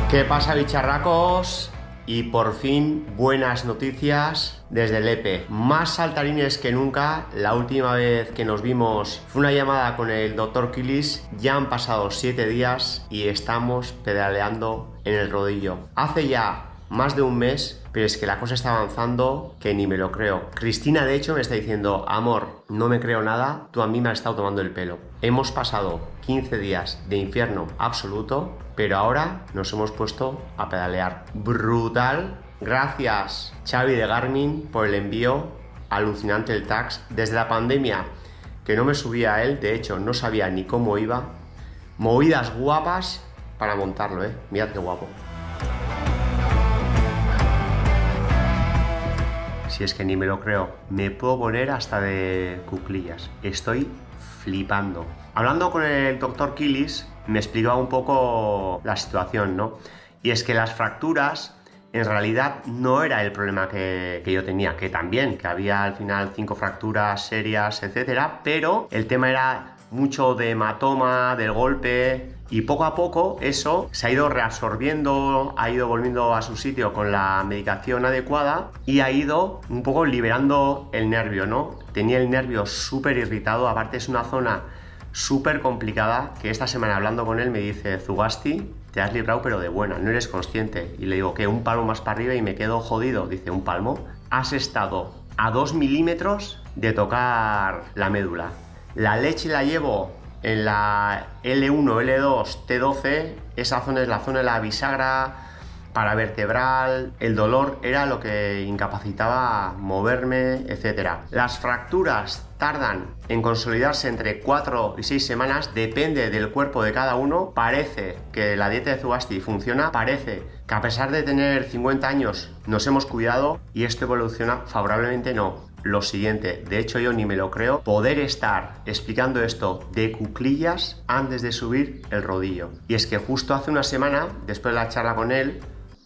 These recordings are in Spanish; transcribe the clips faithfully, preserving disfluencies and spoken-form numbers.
¿Qué pasa, bicharracos? Y por fin, buenas noticias desde Lepe. Más saltarines que nunca. La última vez que nos vimos fue una llamada con el doctor Kilis. Ya han pasado siete días y estamos pedaleando en el rodillo. Hace ya más de un mes, pero es que la cosa está avanzando que ni me lo creo. Cristina, de hecho, me está diciendo: amor, no me creo nada, tú a mí me has estado tomando el pelo. Hemos pasado quince días de infierno absoluto, pero ahora nos hemos puesto a pedalear. Brutal. Gracias, Xavi de Garmin, por el envío. Alucinante el tax. Desde la pandemia, que no me subía a él, de hecho, no sabía ni cómo iba. Movidas guapas para montarlo, ¿eh? Mirad qué guapo. Si es que ni me lo creo. Me puedo poner hasta de cuclillas. Estoy flipando. Hablando con el doctor Kilis, me explicaba un poco la situación, ¿no? Y es que las fracturas, en realidad, no era el problema que, que yo tenía, que también, que había al final cinco fracturas serias, etcétera, pero el tema era mucho de hematoma, del golpe, y poco a poco eso se ha ido reabsorbiendo, ha ido volviendo a su sitio con la medicación adecuada y ha ido un poco liberando el nervio, ¿no? Tenía el nervio súper irritado, aparte es una zona súper complicada, que esta semana hablando con él me dice: Zugasti, te has librado pero de buena, no eres consciente. Y le digo que un palmo más para arriba y me quedo jodido. Dice: ¿un palmo? Has estado a dos milímetros de tocar la médula. La leche la llevo en la L uno, L dos, T doce, esa zona es la zona de la bisagra paravertebral. El dolor era lo que incapacitaba moverme, etcétera. Las fracturas tardan en consolidarse entre cuatro y seis semanas, depende del cuerpo de cada uno. Parece que la dieta de Zugasti funciona, parece que a pesar de tener cincuenta años nos hemos cuidado y esto evoluciona favorablemente. No, lo siguiente, de hecho yo ni me lo creo, poder estar explicando esto de cuclillas antes de subir el rodillo. Y es que justo hace una semana, después de la charla con él,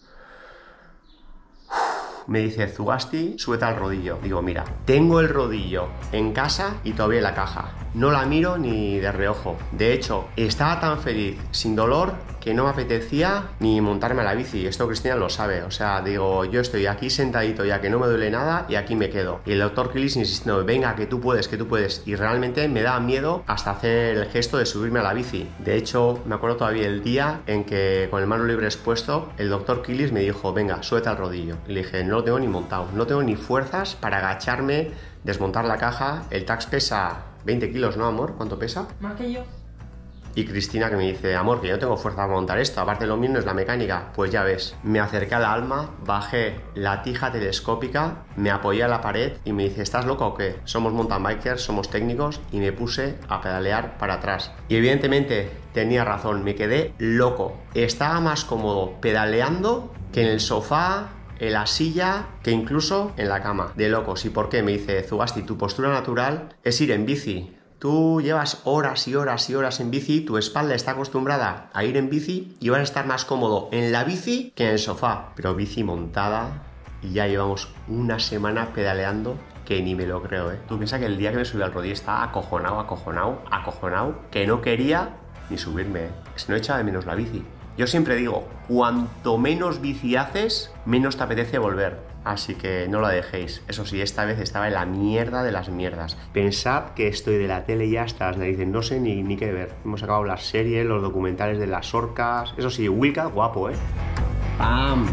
me dice: Zugasti, súbete al rodillo. Digo: mira, tengo el rodillo en casa y todavía en la caja. No la miro ni de reojo. De hecho, estaba tan feliz, sin dolor, que no me apetecía ni montarme a la bici. Esto Cristina lo sabe. O sea, digo, yo estoy aquí sentadito ya que no me duele nada y aquí me quedo. Y el doctor Kilis insistiendo: venga, que tú puedes, que tú puedes. Y realmente me daba miedo hasta hacer el gesto de subirme a la bici. De hecho, me acuerdo todavía el día en que con el mano libre expuesto, el doctor Kilis me dijo: venga, súbete al rodillo. Y le dije: no lo tengo ni montado, no tengo ni fuerzas para agacharme, desmontar la caja. El tax pesa veinte kilos, ¿no, amor? ¿Cuánto pesa? Más que yo. Y Cristina que me dice: amor, que yo no tengo fuerza para montar esto, aparte lo mío no es la mecánica. Pues ya ves, me acerqué a la Alma, bajé la tija telescópica, me apoyé a la pared y me dice: ¿estás loco o qué? Somos mountain bikers, somos técnicos. Y me puse a pedalear para atrás. Y evidentemente tenía razón, me quedé loco. Estaba más cómodo pedaleando que en el sofá, en la silla, que incluso en la cama. De locos. ¿Y por qué? Me dice: Zugasti, tu postura natural es ir en bici. Tú llevas horas y horas y horas en bici, tu espalda está acostumbrada a ir en bici y vas a estar más cómodo en la bici que en el sofá. Pero bici montada, y ya llevamos una semana pedaleando que ni me lo creo, ¿eh? Tú piensas que el día que me subí al rodillo estaba acojonado, acojonado, acojonado, que no quería ni subirme, ¿eh? Es que no echaba de menos la bici. Yo siempre digo, cuanto menos bici haces, menos te apetece volver. Así que no la dejéis. Eso sí, esta vez estaba en la mierda de las mierdas. Pensad que estoy de la tele ya hasta las narices. No sé ni, ni qué ver. Hemos acabado las series, los documentales de las orcas. Eso sí, Wilcat guapo, ¿eh? ¡Pam!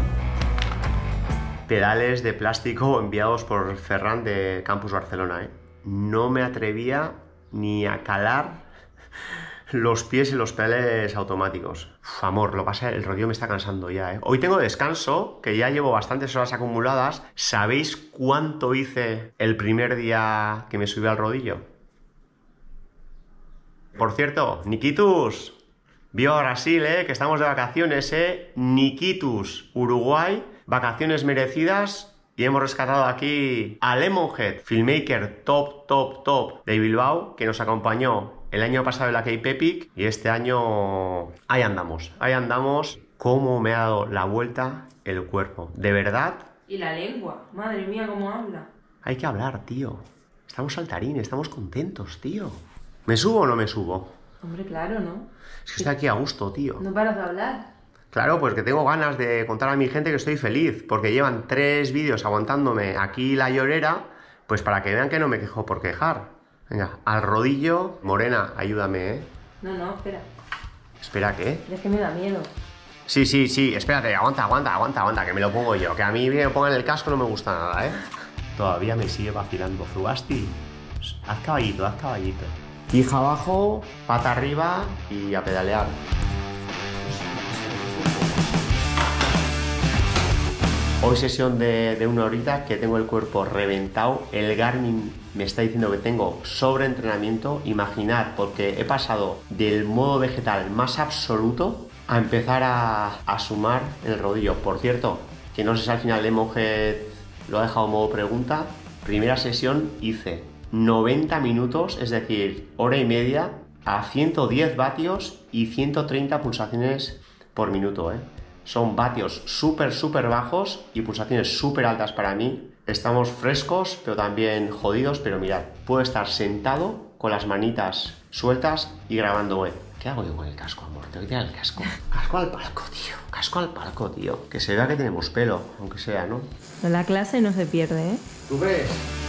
Pedales de plástico enviados por Ferran de Campus Barcelona, ¿eh? No me atrevía ni a calar los pies en los pedales automáticos. Uf, amor, lo pasa, el rodillo me está cansando ya, ¿eh? Hoy tengo descanso, que ya llevo bastantes horas acumuladas. ¿Sabéis cuánto hice el primer día que me subí al rodillo? Por cierto, Nikitus, viva Brasil, ¿eh? Que estamos de vacaciones, ¿eh? Nikitus, Uruguay, vacaciones merecidas. Y hemos rescatado aquí a Lemonhead, filmmaker top, top, top de Bilbao, que nos acompañó el año pasado en la Cape Epic y este año ahí andamos, ahí andamos. Cómo me ha dado la vuelta el cuerpo, de verdad. Y la lengua, madre mía, cómo habla. Hay que hablar, tío. Estamos saltarines, estamos contentos, tío. ¿Me subo o no me subo? Hombre, claro, ¿no? Es que estoy aquí a gusto, tío. No paras de hablar. Claro, pues que tengo ganas de contar a mi gente que estoy feliz, porque llevan tres vídeos aguantándome aquí la llorera, pues para que vean que no me quejo por quejar. Venga, al rodillo. Morena, ayúdame, ¿eh? No, no, espera. ¿Espera qué? Es que me da miedo. Sí, sí, sí, espérate, aguanta, aguanta, aguanta, aguanta, que me lo pongo yo. Que a mí que me pongan el casco no me gusta nada, ¿eh? Todavía me sigue vacilando. Zugasti, haz caballito, haz caballito. Hija abajo, pata arriba y a pedalear. Hoy sesión de, de una horita que tengo el cuerpo reventado. El Garmin me está diciendo que tengo sobreentrenamiento. Imaginad, porque he pasado del modo vegetal más absoluto a empezar a, a sumar el rodillo. Por cierto, que no sé si al final Lemonhead lo ha dejado modo pregunta. Primera sesión hice noventa minutos, es decir, hora y media, a ciento diez vatios y ciento treinta pulsaciones por minuto, ¿eh? Son vatios súper, súper bajos y pulsaciones súper altas para mí. Estamos frescos, pero también jodidos, pero mirad, puedo estar sentado con las manitas sueltas y grabando, ¿eh? ¿Qué hago yo con el casco, amor? Tengo que tirar el casco. Casco al palco, tío. Casco al palco, tío. Que se vea que tenemos pelo, aunque sea, ¿no? La clase no se pierde, ¿eh? ¿Tú crees?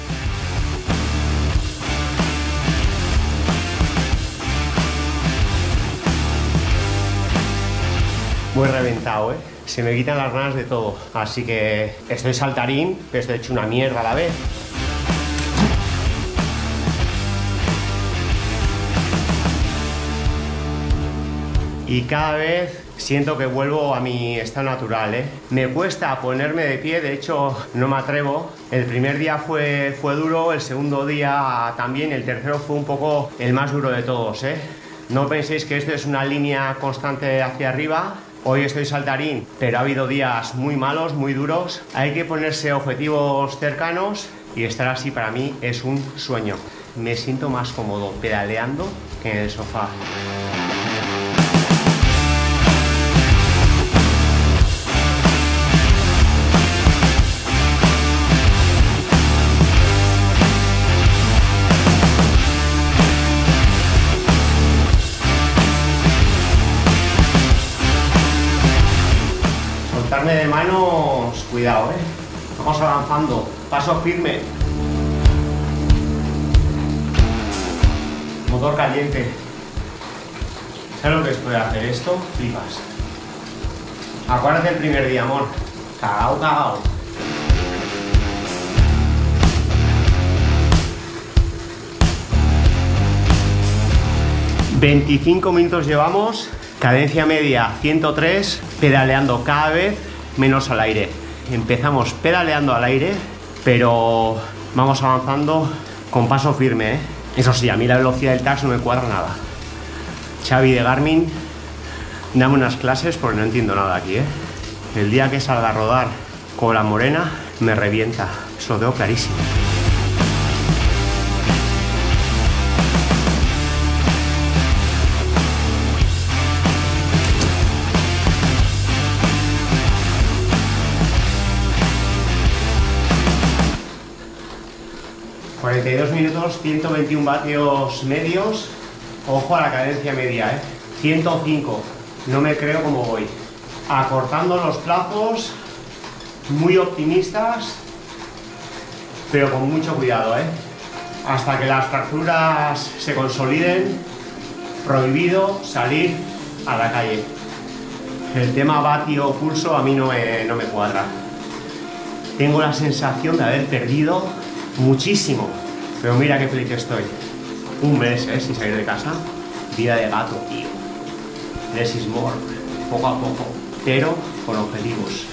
Muy reventado, ¿eh? Se me quitan las ganas de todo. Así que estoy saltarín, pero estoy hecho una mierda a la vez. Y cada vez siento que vuelvo a mi estado natural, ¿eh? Me cuesta ponerme de pie, de hecho no me atrevo. El primer día fue, fue duro, el segundo día también, el tercero fue un poco el más duro de todos, ¿eh? No penséis que esto es una línea constante hacia arriba. Hoy estoy saltarín, pero ha habido días muy malos, muy duros. Hay que ponerse objetivos cercanos y estar así para mí es un sueño. Me siento más cómodo pedaleando que en el sofá. Soltarme de manos, cuidado, ¿eh? Vamos avanzando, paso firme. Motor caliente. ¿Sabes lo que es poder hacer esto? Flipas. Acuérdate el primer día, amor. Cagao, cagao. veinticinco minutos llevamos. Cadencia media ciento tres, pedaleando cada vez menos al aire. Empezamos pedaleando al aire, pero vamos avanzando con paso firme, ¿eh? Eso sí, a mí la velocidad del tax no me cuadra nada. Xavi de Garmin, dame unas clases porque no entiendo nada aquí, ¿eh? El día que salga a rodar con la morena me revienta, eso lo tengo clarísimo. cuarenta y dos minutos, ciento veintiún vatios medios. Ojo a la cadencia media, ¿eh? ciento cinco. No me creo cómo voy. Acortando los plazos, muy optimistas, pero con mucho cuidado, ¿eh? Hasta que las fracturas se consoliden, prohibido salir a la calle. El tema vatio pulso a mí no me, no me cuadra. Tengo la sensación de haber perdido muchísimo, pero mira qué feliz estoy. Un mes, ¿eh? Sin salir de casa. Vida de gato, tío. Less is more. Poco a poco, pero con objetivos.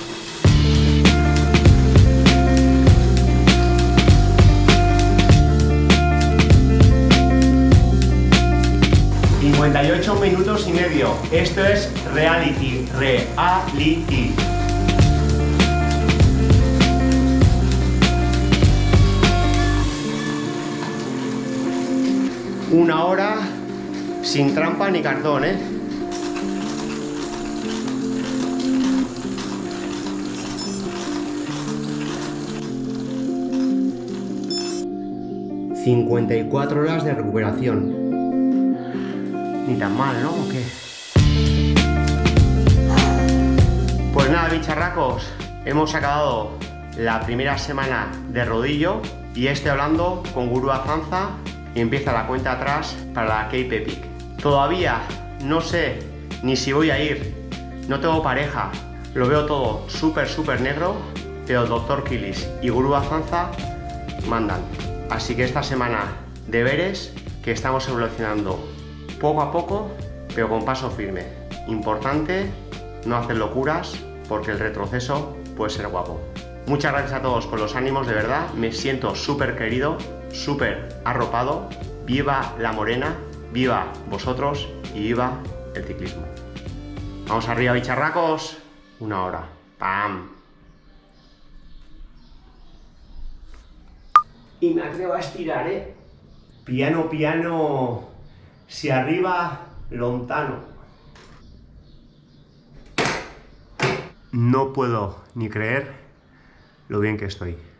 cincuenta y ocho minutos y medio. Esto es reality. Reality. Una hora sin trampa ni cartón, ¿eh? cincuenta y cuatro horas de recuperación. Ni tan mal, ¿no? ¿O qué? Pues nada, bicharracos, hemos acabado la primera semana de rodillo y estoy hablando con Gurú Azanza y empieza la cuenta atrás para la Cape Epic. Todavía no sé ni si voy a ir, no tengo pareja, lo veo todo súper súper negro, pero el doctor Kilis y Gurú Azanza mandan. Así que esta semana deberes que estamos evolucionando poco a poco, pero con paso firme. Importante no hacer locuras porque el retroceso puede ser guapo. Muchas gracias a todos por los ánimos, de verdad, me siento súper querido, súper arropado. Viva la morena, viva vosotros y viva el ciclismo. Vamos arriba, bicharracos, una hora. ¡Pam! Y me atrevo a estirar, ¿eh? Piano, piano, si arriba, lontano. No puedo ni creer lo bien que estoy.